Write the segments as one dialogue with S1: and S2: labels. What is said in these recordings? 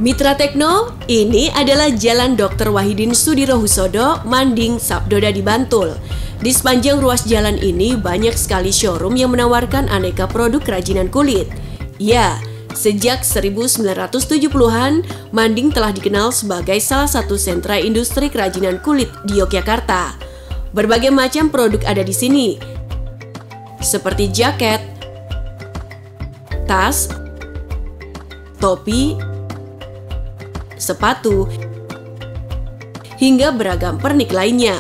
S1: Mitra Tekno, ini adalah Jalan Dr. Wahidin Sudirohusodo, Manding, Sabdoda di Bantul. Di sepanjang ruas jalan ini banyak sekali showroom yang menawarkan aneka produk kerajinan kulit. Ya, sejak 1970-an, Manding telah dikenal sebagai salah satu sentra industri kerajinan kulit di Yogyakarta. Berbagai macam produk ada di sini, seperti jaket, tas, topi, sepatu, hingga beragam pernik lainnya.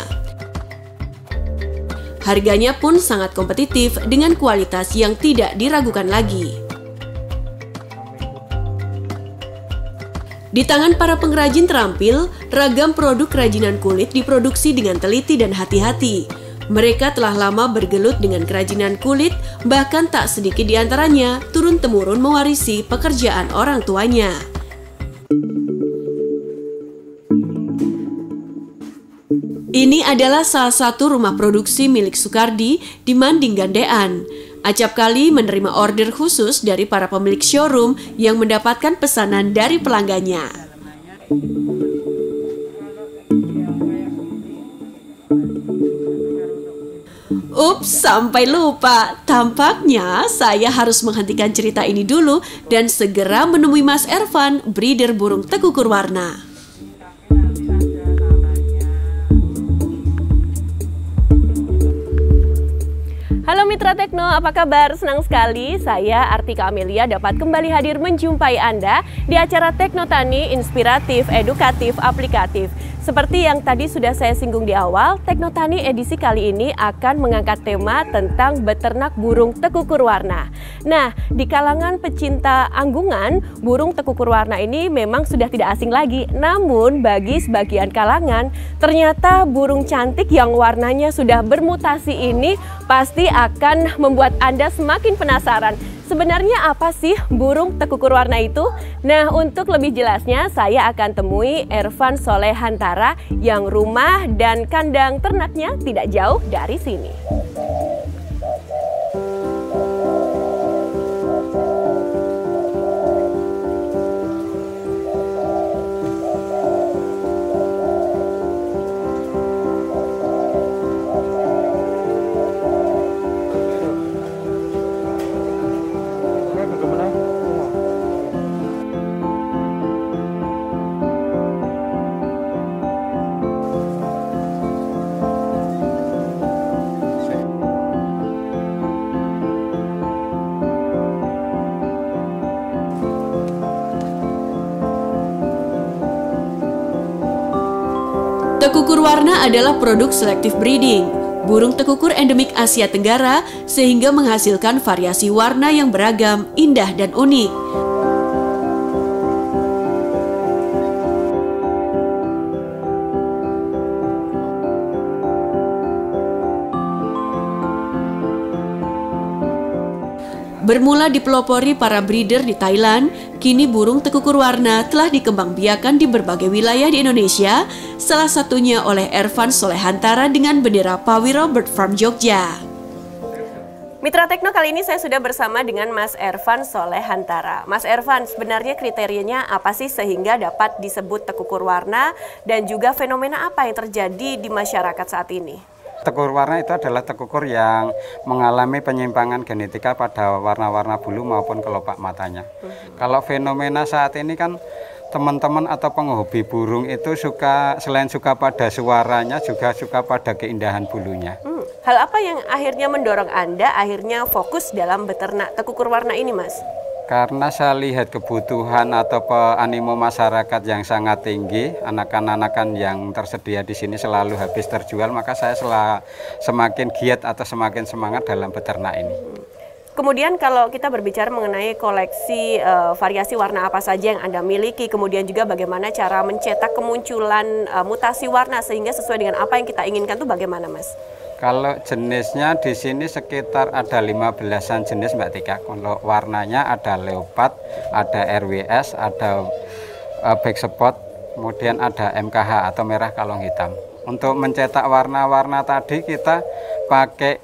S1: Harganya pun sangat kompetitif dengan kualitas yang tidak diragukan lagi. Di tangan para pengrajin terampil, ragam produk kerajinan kulit diproduksi dengan teliti dan hati-hati. Mereka telah lama bergelut dengan kerajinan kulit, bahkan tak sedikit di antaranya turun-temurun mewarisi pekerjaan orang tuanya. Ini adalah salah satu rumah produksi milik Sukardi di Manding Gandean. Acap kali menerima order khusus dari para pemilik showroom yang mendapatkan pesanan dari pelanggannya. Ups, sampai lupa. Tampaknya saya harus menghentikan cerita ini dulu dan segera menemui Mas Ervan, breeder burung tekukur warna. Halo Mitra Tekno, apa kabar? Senang sekali saya Artika Amelia dapat kembali hadir menjumpai Anda di acara Tekno Tani inspiratif, edukatif, aplikatif. Seperti yang tadi sudah saya singgung di awal, Tekno Tani edisi kali ini akan mengangkat tema tentang beternak burung tekukur warna. Nah, di kalangan pecinta anggungan, burung tekukur warna ini memang sudah tidak asing lagi. Namun bagi sebagian kalangan, ternyata burung cantik yang warnanya sudah bermutasi ini pasti akan membuat Anda semakin penasaran. Sebenarnya apa sih burung tekukur warna itu? Nah, untuk lebih jelasnya saya akan temui Ervan Solehantara yang rumah dan kandang ternaknya tidak jauh dari sini. Tekukur warna adalah produk selective breeding, burung tekukur endemik Asia Tenggara sehingga menghasilkan variasi warna yang beragam, indah dan unik. Bermula dipelopori para breeder di Thailand, kini burung tekukur warna telah dikembangbiakan di berbagai wilayah di Indonesia, salah satunya oleh Ervan Solehantara dengan bendera Pawiro Bird Farm Jogja. Mitra Tekno, kali ini saya sudah bersama dengan Mas Ervan Solehantara. Mas Ervan, sebenarnya kriterianya apa sih sehingga dapat disebut tekukur warna dan juga fenomena apa yang terjadi di masyarakat saat ini?
S2: Tekukur warna itu adalah tekukur yang mengalami penyimpangan genetika pada warna-warna bulu maupun kelopak matanya. Kalau fenomena saat ini kan teman-teman atau penghobi burung itu selain suka pada suaranya juga suka pada keindahan bulunya.
S1: Hal apa yang akhirnya mendorong Anda akhirnya fokus dalam beternak tekukur warna ini, Mas?
S2: Karena saya lihat kebutuhan atau animo masyarakat yang sangat tinggi, anakan-anakan yang tersedia di sini selalu habis terjual, maka saya semakin giat atau semakin semangat dalam beternak ini.
S1: Kemudian kalau kita berbicara mengenai koleksi variasi warna apa saja yang Anda miliki, kemudian juga bagaimana cara mencetak kemunculan mutasi warna sehingga sesuai dengan apa yang kita inginkan itu bagaimana, Mas?
S2: Kalau jenisnya di sini sekitar ada 15-an jenis Mbak Tika. Kalau warnanya ada leopard, ada RWS, ada black spot, kemudian ada MKH atau merah kalung hitam. Untuk mencetak warna-warna tadi kita pakai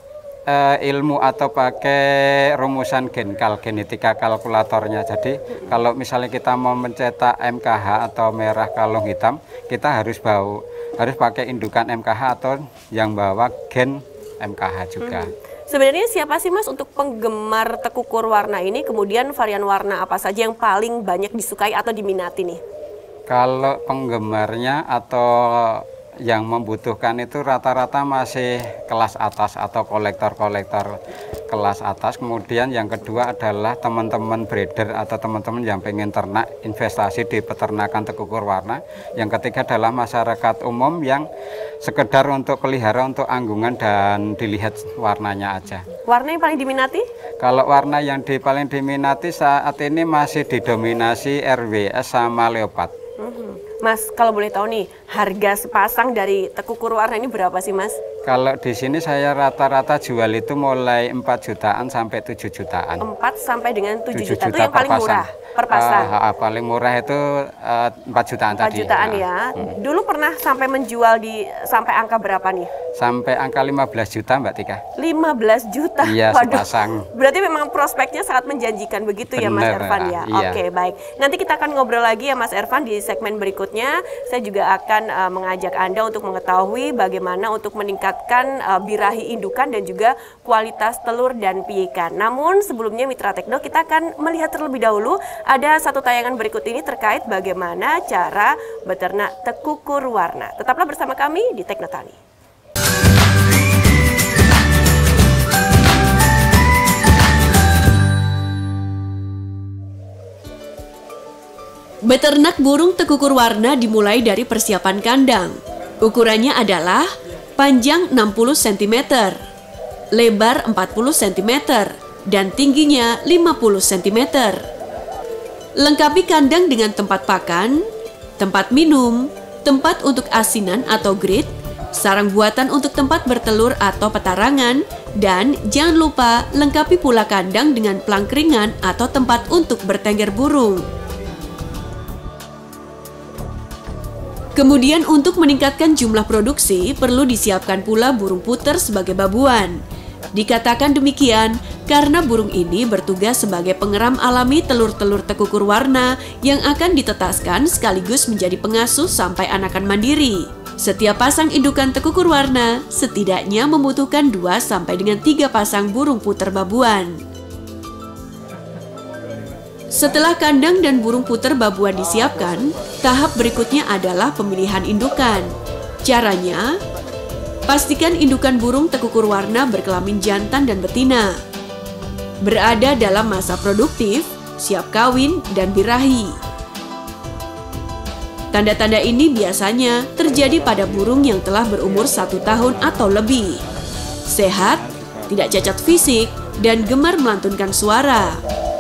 S2: ilmu atau pakai rumusan genetika kalkulatornya. Jadi kalau misalnya kita mau mencetak MKH atau merah kalung hitam, kita harus pakai indukan MKH atau yang bawa gen MKH juga.
S1: Sebenarnya siapa sih Mas untuk penggemar tekukur warna ini? Kemudian varian warna apa saja yang paling banyak disukai atau diminati nih?
S2: Kalau penggemarnya atau yang membutuhkan itu rata-rata masih kelas atas atau kolektor-kolektor kelas atas. Kemudian yang kedua adalah teman-teman breeder atau teman-teman yang pengen ternak, investasi di peternakan tekukur warna. Yang ketiga adalah masyarakat umum yang sekedar untuk pelihara, untuk anggungan dan dilihat warnanya aja.
S1: Warna yang paling diminati?
S2: Kalau warna yang paling diminati saat ini masih didominasi RWS sama leopard.
S1: Mas, kalau boleh tahu nih, harga sepasang dari tekukur warna ini berapa sih Mas?
S2: Kalau di sini saya rata-rata jual itu mulai 4 jutaan sampai 7 jutaan.
S1: 4 sampai dengan 7 juta, itu yang
S2: per
S1: paling
S2: pasang.
S1: murah per pasang?
S2: Paling murah itu 4 jutaan
S1: 4
S2: tadi.
S1: jutaan ya. Dulu pernah sampai menjual sampai angka berapa nih?
S2: Sampai angka 15 juta Mbak Tika.
S1: 15 juta?
S2: Iya,
S1: Waduh,
S2: sepasang.
S1: berarti memang prospeknya sangat menjanjikan begitu ya Mas
S2: Bener,
S1: Ervan ya?
S2: iya.
S1: Oke, baik. Nanti kita akan ngobrol lagi ya Mas Ervan di segmen berikutnya. Saya juga akan mengajak Anda untuk mengetahui bagaimana untuk meningkatkan birahi indukan dan juga kualitas telur dan piikan. Namun sebelumnya Mitra Tekno, kita akan melihat terlebih dahulu ada satu tayangan berikut ini terkait bagaimana cara beternak tekukur warna. Tetaplah bersama kami di Tekno Tani. Beternak burung tekukur warna dimulai dari persiapan kandang. Ukurannya adalah panjang 60 cm, lebar 40 cm, dan tingginya 50 cm. Lengkapi kandang dengan tempat pakan, tempat minum, tempat untuk asinan atau grid, sarang buatan untuk tempat bertelur atau petarangan, dan jangan lupa lengkapi pula kandang dengan pelangkringan atau tempat untuk bertengger burung. Kemudian untuk meningkatkan jumlah produksi, perlu disiapkan pula burung puter sebagai babuan. Dikatakan demikian karena burung ini bertugas sebagai pengeram alami telur-telur tekukur warna yang akan ditetaskan sekaligus menjadi pengasuh sampai anakan mandiri. Setiap pasang indukan tekukur warna setidaknya membutuhkan 2 sampai dengan 3 pasang burung puter babuan. Setelah kandang dan burung puter babuan disiapkan, tahap berikutnya adalah pemilihan indukan. Caranya, pastikan indukan burung tekukur warna berkelamin jantan dan betina, berada dalam masa produktif, siap kawin, dan birahi. Tanda-tanda ini biasanya terjadi pada burung yang telah berumur 1 tahun atau lebih, sehat, tidak cacat fisik, dan gemar melantunkan suara.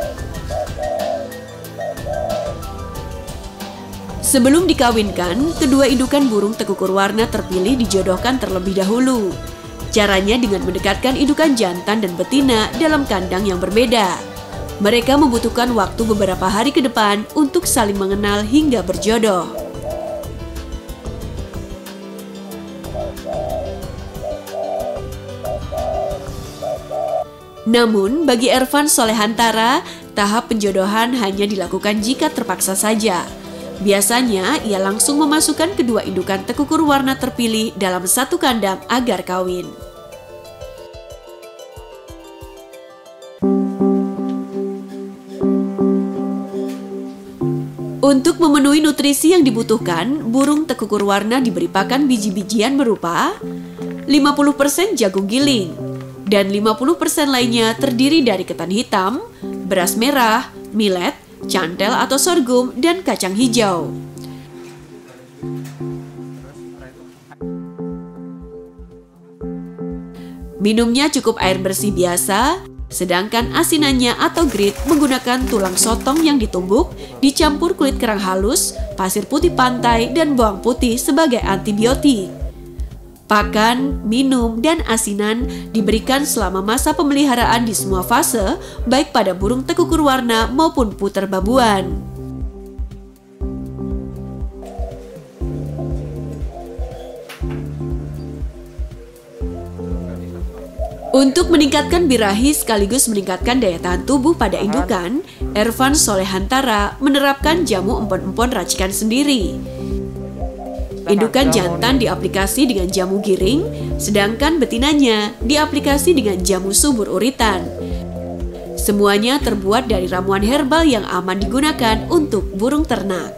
S1: Sebelum dikawinkan, kedua indukan burung tekukur warna terpilih dijodohkan terlebih dahulu. Caranya dengan mendekatkan indukan jantan dan betina dalam kandang yang berbeda. Mereka membutuhkan waktu beberapa hari ke depan untuk saling mengenal hingga berjodoh. Namun, bagi Ervan Solehantara, tahap penjodohan hanya dilakukan jika terpaksa saja. Biasanya, ia langsung memasukkan kedua indukan tekukur warna terpilih dalam satu kandang agar kawin. Untuk memenuhi nutrisi yang dibutuhkan, burung tekukur warna diberi pakan biji-bijian berupa 50% jagung giling, dan 50% lainnya terdiri dari ketan hitam, beras merah, millet, cantel atau sorghum, dan kacang hijau. Minumnya cukup air bersih biasa, sedangkan asinannya atau grit menggunakan tulang sotong yang ditumbuk, dicampur kulit kerang halus, pasir putih pantai, dan bawang putih sebagai antibiotik. Pakan, minum, dan asinan diberikan selama masa pemeliharaan di semua fase, baik pada burung tekukur warna maupun puter babuan.
S3: Untuk meningkatkan birahi sekaligus meningkatkan daya tahan tubuh pada indukan, Ervan Solehantara menerapkan jamu empon-empon racikan sendiri. Indukan jantan diaplikasi dengan jamu giring, sedangkan betinanya diaplikasi dengan jamu subur uritan. Semuanya terbuat dari ramuan herbal yang aman digunakan untuk burung ternak.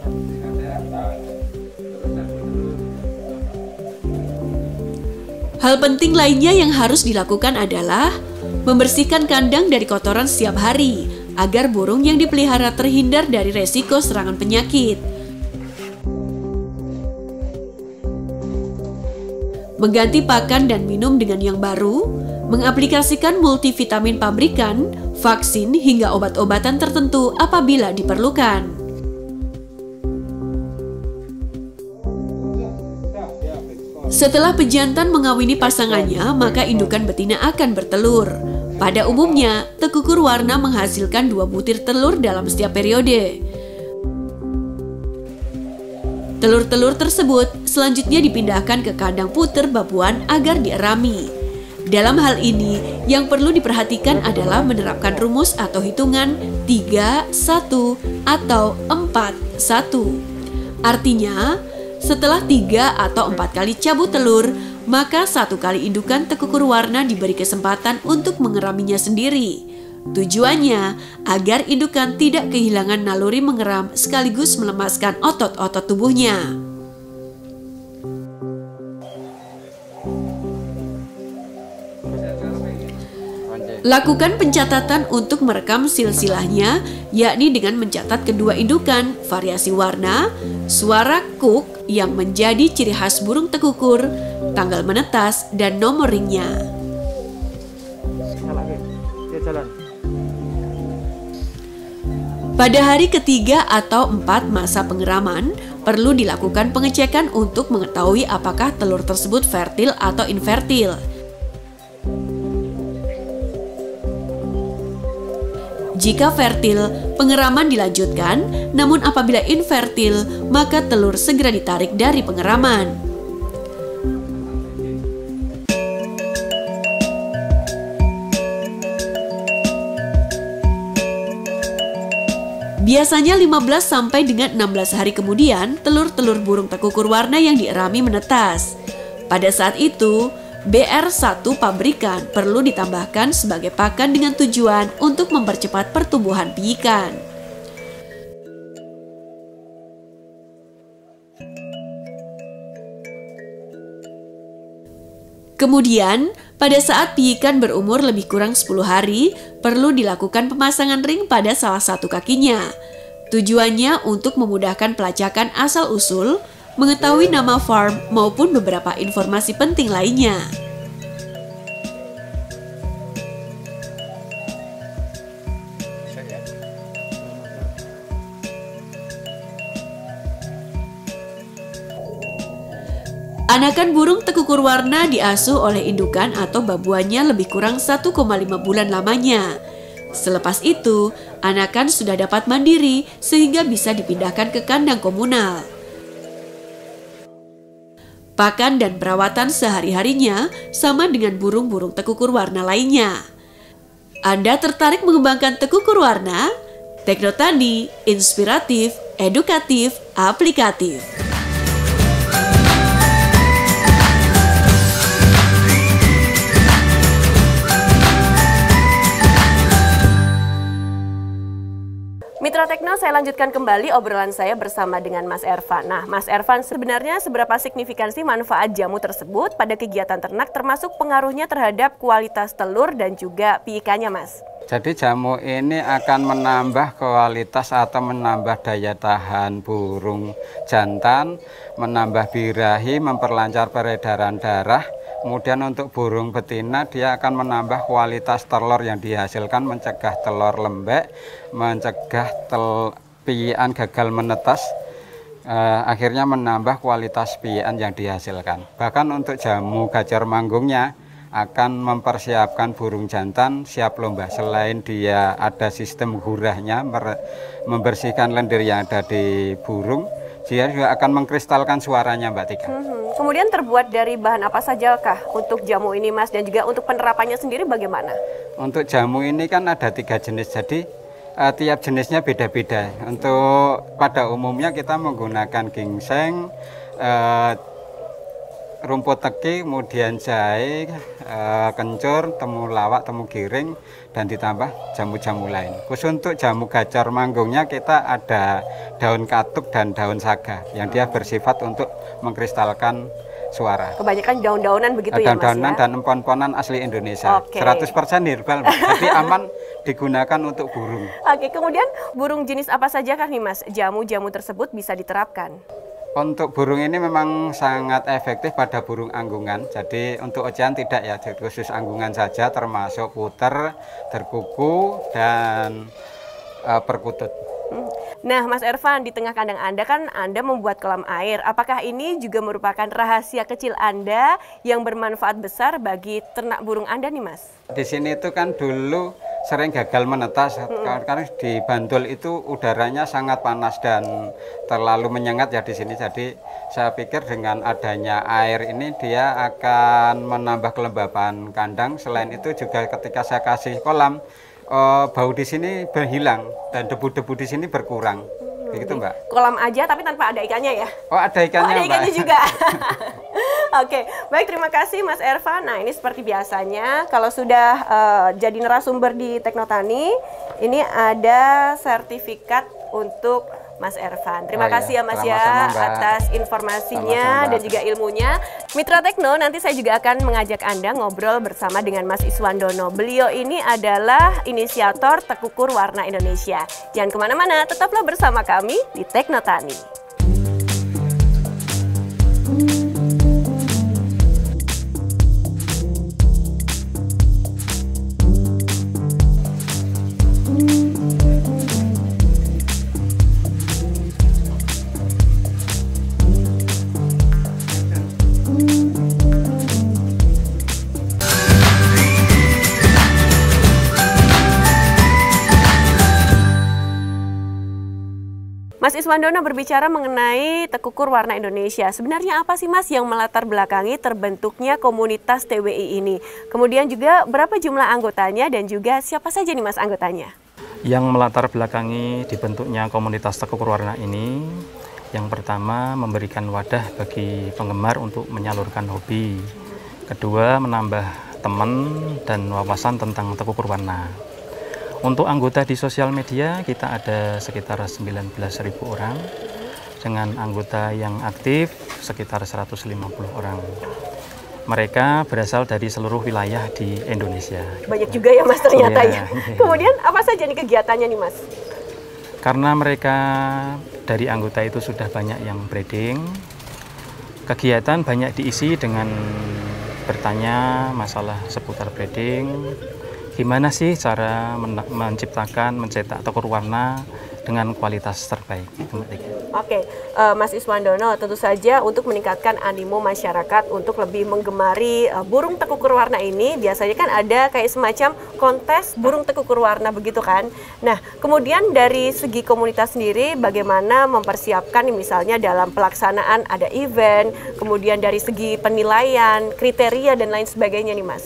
S3: Hal penting lainnya yang harus dilakukan adalah membersihkan kandang dari kotoran setiap hari agar burung yang dipelihara terhindar dari resiko serangan penyakit. Mengganti pakan dan minum dengan yang baru, mengaplikasikan multivitamin pabrikan, vaksin hingga obat-obatan tertentu apabila diperlukan. Setelah pejantan mengawini pasangannya, maka indukan betina akan bertelur. Pada umumnya, tekukur warna menghasilkan 2 butir telur dalam setiap periode. Telur-telur tersebut selanjutnya dipindahkan ke kandang puter babuan agar dierami. Dalam hal ini, yang perlu diperhatikan adalah menerapkan rumus atau hitungan 3, 1, atau 4, 1. Artinya, setelah 3 atau 4 kali cabut telur, maka 1 kali indukan tekukur warna diberi kesempatan untuk mengeraminya sendiri. Tujuannya agar indukan tidak kehilangan naluri mengeram sekaligus melemaskan otot-otot tubuhnya. Lakukan pencatatan untuk merekam silsilahnya, yakni dengan mencatat kedua indukan, variasi warna, suara kuk yang menjadi ciri khas burung tekukur, tanggal menetas, dan nomor ringnya. Pada hari ketiga atau 4 masa pengeraman, perlu dilakukan pengecekan untuk mengetahui apakah telur tersebut fertil atau infertil. Jika fertil, pengeraman dilanjutkan, namun apabila infertil, maka telur segera ditarik dari pengeraman. Biasanya 15 sampai dengan 16 hari kemudian, telur-telur burung tekukur warna yang dierami menetas. Pada saat itu, BR1 pabrikan perlu ditambahkan sebagai pakan dengan tujuan untuk mempercepat pertumbuhan piikan. Kemudian, pada saat piikan berumur lebih kurang 10 hari, perlu dilakukan pemasangan ring pada salah satu kakinya. Tujuannya untuk memudahkan pelacakan asal-usul, mengetahui nama farm maupun beberapa informasi penting lainnya. Anakan burung tekukur warna diasuh oleh indukan atau babuannya lebih kurang 1,5 bulan lamanya. Selepas itu, anakan sudah dapat mandiri sehingga bisa dipindahkan ke kandang komunal. Pakan dan perawatan sehari-harinya sama dengan burung-burung tekukur warna lainnya. Anda tertarik mengembangkan tekukur warna? Teknotani, inspiratif, edukatif, aplikatif.
S1: Mitra Tekno, saya lanjutkan kembali obrolan saya bersama dengan Mas Ervan. Nah, Mas Ervan, sebenarnya seberapa signifikansi manfaat jamu tersebut pada kegiatan ternak termasuk pengaruhnya terhadap kualitas telur dan juga piikannya, Mas?
S2: Jadi jamu ini akan menambah kualitas atau menambah daya tahan burung jantan, menambah birahi, memperlancar peredaran darah. Kemudian untuk burung betina dia akan menambah kualitas telur yang dihasilkan, mencegah telur lembek, mencegah piian gagal menetas, akhirnya menambah kualitas piian yang dihasilkan. Bahkan untuk jamu gajah manggungnya akan mempersiapkan burung jantan siap lomba. Selain dia ada sistem gurahnya, membersihkan lendir yang ada di burung, dia juga akan mengkristalkan suaranya Mbak Tika.
S1: Kemudian terbuat dari bahan apa sajakah untuk jamu ini Mas, dan juga untuk penerapannya sendiri bagaimana?
S2: Untuk jamu ini kan ada 3 jenis, jadi tiap jenisnya beda-beda. Untuk pada umumnya kita menggunakan ginseng, rumput teki, kemudian jahe, kencur, temulawak, temu giring, dan ditambah jamu-jamu lain. Khusus untuk jamu gacor manggungnya kita ada daun katuk dan daun saga yang dia bersifat untuk mengkristalkan suara.
S1: Kebanyakan daun-daunan begitu ya Mas
S2: Daun-daunan
S1: ya?
S2: dan empon-emponan asli Indonesia.
S1: Oke.
S2: 100% herbal, jadi aman digunakan untuk burung.
S1: Oke, kemudian burung jenis apa saja kan nih Mas, jamu-jamu tersebut bisa diterapkan?
S2: Untuk burung ini memang sangat efektif pada burung anggungan. Jadi untuk ocehan tidak ya, khusus anggungan saja, termasuk puter, terkuku, dan perkutut.
S1: Nah Mas Ervan, di tengah kandang Anda kan Anda membuat kolam air. Apakah ini juga merupakan rahasia kecil Anda yang bermanfaat besar bagi ternak burung Anda nih Mas?
S2: Di sini itu kan dulu sering gagal menetas karena di Bantul itu udaranya sangat panas dan terlalu menyengat ya di sini. Jadi saya pikir dengan adanya air ini dia akan menambah kelembaban kandang. Selain itu juga ketika saya kasih kolam, bau di sini berhilang dan debu-debu di sini berkurang. Begitu Mbak.
S1: Kolam aja tapi tanpa ada ikannya ya?
S2: Oh ada ikannya
S1: ada ikannya
S2: Mbak.
S1: juga. Oke, baik, terima kasih Mas Ervan. Nah ini seperti biasanya kalau sudah jadi narasumber di Teknotani, ini ada sertifikat untuk Mas Ervan. Terima kasih ya Mas
S2: Sama-sama, Mbak.
S1: atas informasinya
S2: Sama-sama, Mbak.
S1: dan juga ilmunya. Mitra Tekno, nanti saya juga akan mengajak Anda ngobrol bersama dengan Mas Iswandono. Beliau ini adalah inisiator Tekukur Warna Indonesia. Jangan kemana-mana, tetaplah bersama kami di Teknotani. Mas Iswandono berbicara mengenai Tekukur Warna Indonesia. Sebenarnya apa sih Mas yang melatar belakangi terbentuknya komunitas TWI ini? Kemudian juga berapa jumlah anggotanya dan juga siapa saja nih Mas anggotanya?
S4: Yang melatar belakangi dibentuknya komunitas Tekukur Warna ini, yang pertama memberikan wadah bagi penggemar untuk menyalurkan hobi. Kedua, menambah teman dan wawasan tentang Tekukur Warna. Untuk anggota di sosial media kita ada sekitar 19.000 orang, dengan anggota yang aktif sekitar 150 orang. Mereka berasal dari seluruh wilayah di Indonesia.
S1: Banyak juga ya Mas ternyata
S4: Iya.
S1: ya. Kemudian apa saja nih kegiatannya nih Mas?
S4: Karena mereka dari anggota itu sudah banyak yang breeding, kegiatan banyak diisi dengan bertanya masalah seputar breeding. Gimana sih cara menciptakan, mencetak Tekukur Warna dengan kualitas terbaik?
S1: Oke, Mas Iswandono, tentu saja untuk meningkatkan animo masyarakat untuk lebih menggemari burung Tekukur Warna ini, biasanya kan ada kayak semacam kontes burung Tekukur Warna begitu kan? Nah, kemudian dari segi komunitas sendiri, bagaimana mempersiapkan misalnya dalam pelaksanaan ada event, kemudian dari segi penilaian, kriteria dan lain sebagainya nih Mas?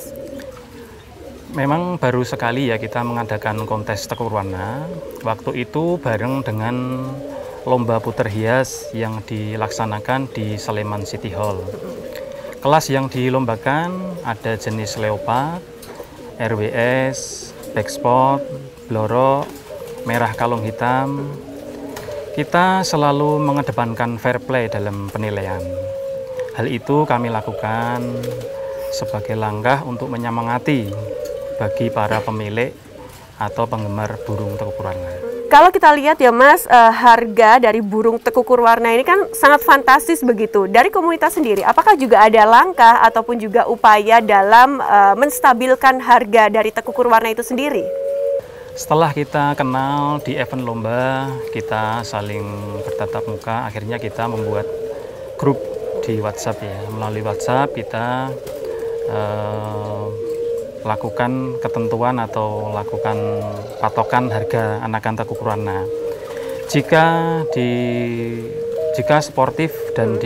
S4: Memang baru sekali ya kita mengadakan kontes Tekukur Warna. Waktu itu bareng dengan lomba puter hias yang dilaksanakan di Sleman City Hall. Kelas yang dilombakan ada jenis leopard, RWS, black spot, blorok, merah kalung hitam. Kita selalu mengedepankan fair play dalam penilaian. Hal itu kami lakukan sebagai langkah untuk menyemangati bagi para pemilik atau penggemar burung Tekukur Warna.
S1: Kalau kita lihat ya Mas, harga dari burung Tekukur Warna ini kan sangat fantastis begitu. Dari komunitas sendiri, apakah juga ada langkah ataupun juga upaya dalam menstabilkan harga dari Tekukur Warna itu sendiri?
S4: Setelah kita kenal di event lomba, kita saling bertatap muka, akhirnya kita membuat grup di WhatsApp ya. Melalui WhatsApp kita lakukan ketentuan atau lakukan patokan harga anakan Tekukur Warna. Jika di Jika sportif dan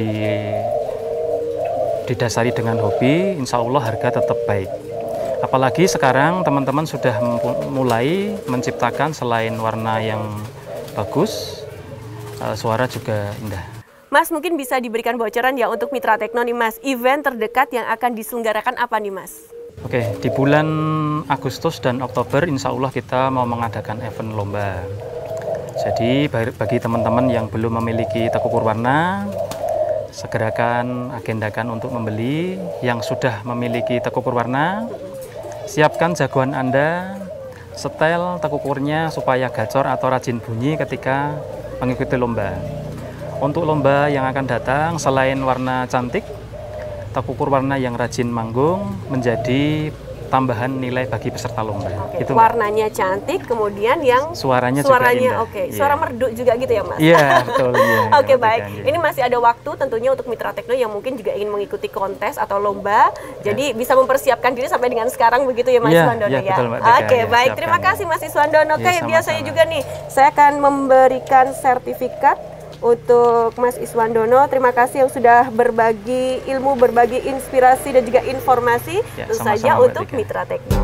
S4: didasari dengan hobi, insya Allah harga tetap baik. Apalagi sekarang teman-teman sudah mulai menciptakan selain warna yang bagus, suara juga indah.
S1: Mas, mungkin bisa diberikan bocoran ya untuk Mitra Tekno nih Mas, event terdekat yang akan diselenggarakan apa nih Mas?
S4: Oke, di bulan Agustus dan Oktober insya Allah kita mau mengadakan event lomba. Jadi bagi teman-teman yang belum memiliki tekukur warna, segerakan agendakan untuk membeli. Yang sudah memiliki tekukur warna, siapkan jagoan Anda, setel tekukurnya supaya gacor atau rajin bunyi ketika mengikuti lomba. Untuk lomba yang akan datang, selain warna cantik, tekukur warna yang rajin manggung menjadi tambahan nilai bagi peserta lomba.
S1: Oke, itu warnanya cantik, kemudian yang
S4: suaranya juga indah.
S1: Oke, suara merdu juga gitu ya Mas?
S4: Iya, betul. Ya,
S1: Oke, baik. Ini masih ada waktu tentunya untuk Mitra Tekno yang mungkin juga ingin mengikuti kontes atau lomba. Jadi bisa mempersiapkan diri sampai dengan sekarang begitu ya Mas Iswandono ya?
S4: Betul, Mbak Tika.
S1: Oke, baik. Terima kasih Mas Iswandono. Kayak biasanya juga nih, saya akan memberikan sertifikat untuk Mas Iswandono. Terima kasih yang sudah berbagi ilmu, berbagi inspirasi dan juga informasi tentu saja untuk Mitra Tekno.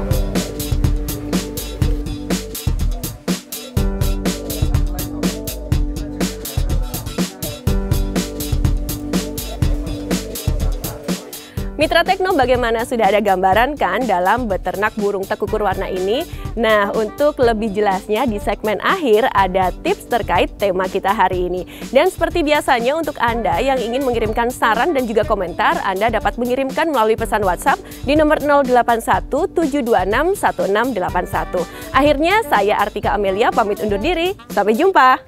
S1: Mitra Tekno, bagaimana, sudah ada gambaran kan dalam beternak burung tekukur warna ini? Nah, untuk lebih jelasnya di segmen akhir ada tips terkait tema kita hari ini. Dan seperti biasanya untuk Anda yang ingin mengirimkan saran dan juga komentar, Anda dapat mengirimkan melalui pesan WhatsApp di nomor 081 726 1681. Akhirnya saya Artika Amelia pamit undur diri. Sampai jumpa.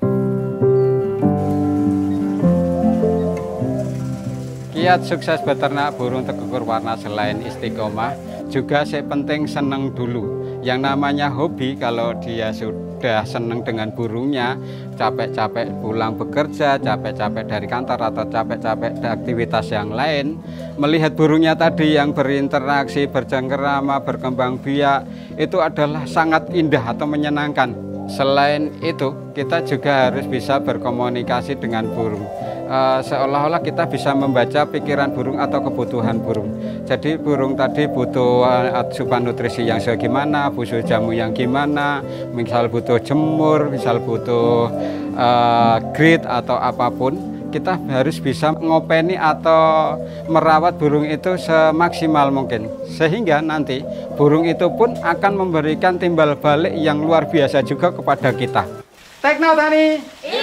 S2: Kiat sukses beternak burung tekukur warna selain istiqomah, juga penting seneng dulu. Yang namanya hobi, kalau dia sudah seneng dengan burungnya, capek-capek pulang bekerja, capek-capek dari kantor atau capek-capek aktivitas yang lain, melihat burungnya tadi yang berinteraksi, bercengkerama, berkembang biak, itu adalah sangat indah atau menyenangkan. Selain itu, kita juga harus bisa berkomunikasi dengan burung. Seolah-olah kita bisa membaca pikiran burung atau kebutuhan burung. Jadi burung tadi butuh asupan nutrisi yang segimana, butuh jamu yang gimana, misal butuh jemur, misal butuh grid atau apapun. Kita harus bisa ngopeni atau merawat burung itu semaksimal mungkin. Sehingga nanti burung itu pun akan memberikan timbal balik yang luar biasa juga kepada kita. Tekno Tani.